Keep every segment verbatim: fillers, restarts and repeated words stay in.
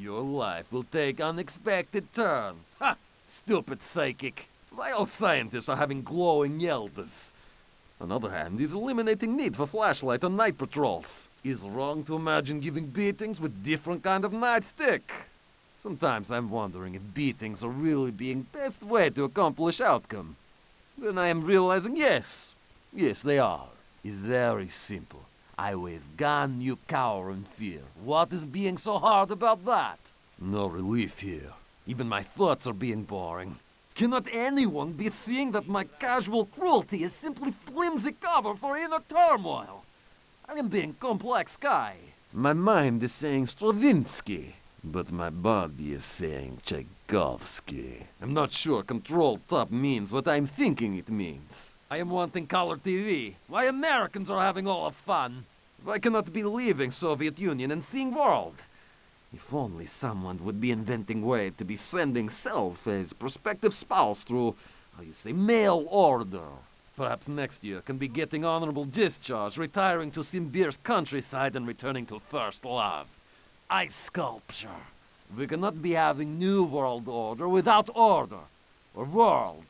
Your life will take unexpected turn. Ha! Stupid psychic. Why all scientists are having glowing yeldas? On the other hand, he's eliminating need for flashlight on night patrols. Is wrong to imagine giving beatings with different kind of nightstick. Sometimes I'm wondering if beatings are really being best way to accomplish outcome. Then I am realizing yes, yes they are. It's very simple. I wave gun, you cower in fear. What is being so hard about that? No relief here. Even my thoughts are being boring. Cannot anyone be seeing that my casual cruelty is simply flimsy cover for inner turmoil? I am being complex guy. My mind is saying Stravinsky, but my body is saying Tchaikovsky. I'm not sure Control Top means what I'm thinking it means. I am wanting color T V. Why Americans are having all the fun? I cannot be leaving Soviet Union and seeing world. If only someone would be inventing way to be sending self as prospective spouse through, how you say, mail order. Perhaps next year can be getting honorable discharge, retiring to Simbir's countryside and returning to first love. Ice sculpture. We cannot be having new world order without order. Or world.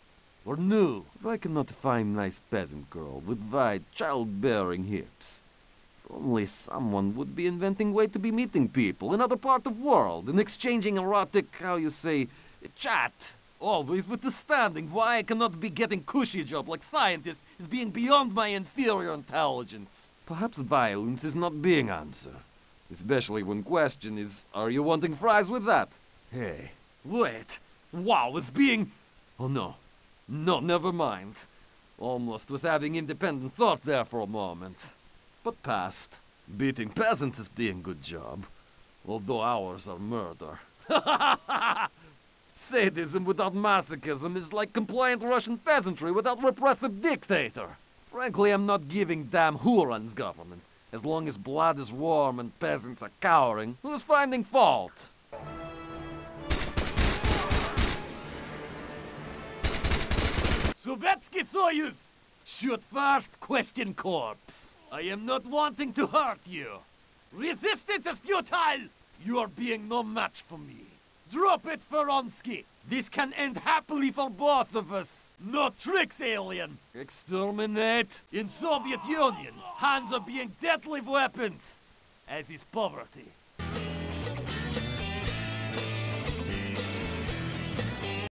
Or new. If I cannot find nice peasant girl with wide childbearing hips. If only someone would be inventing way to be meeting people in other part of world and exchanging erotic, how you say, chat. Always with the standing why I cannot be getting cushy job like scientist is being beyond my inferior intelligence. Perhaps violence is not being answer. Especially when question is, are you wanting fries with that? Hey, wait. Wow, it's being... Oh no. No, never mind. Almost was having independent thought there for a moment. But passed. Beating peasants is being good job. Although ours are murder. Sadism without masochism is like compliant Russian peasantry without repressive dictator. Frankly, I'm not giving damn who runs government. As long as blood is warm and peasants are cowering, who's finding fault? Sovietsky Soyuz! Shoot first, question corpse. I am not wanting to hurt you. Resistance is futile! You are being no match for me. Drop it, Feronsky! This can end happily for both of us! No tricks, alien! Exterminate! In Soviet Union, hands are being deadly weapons! As is poverty.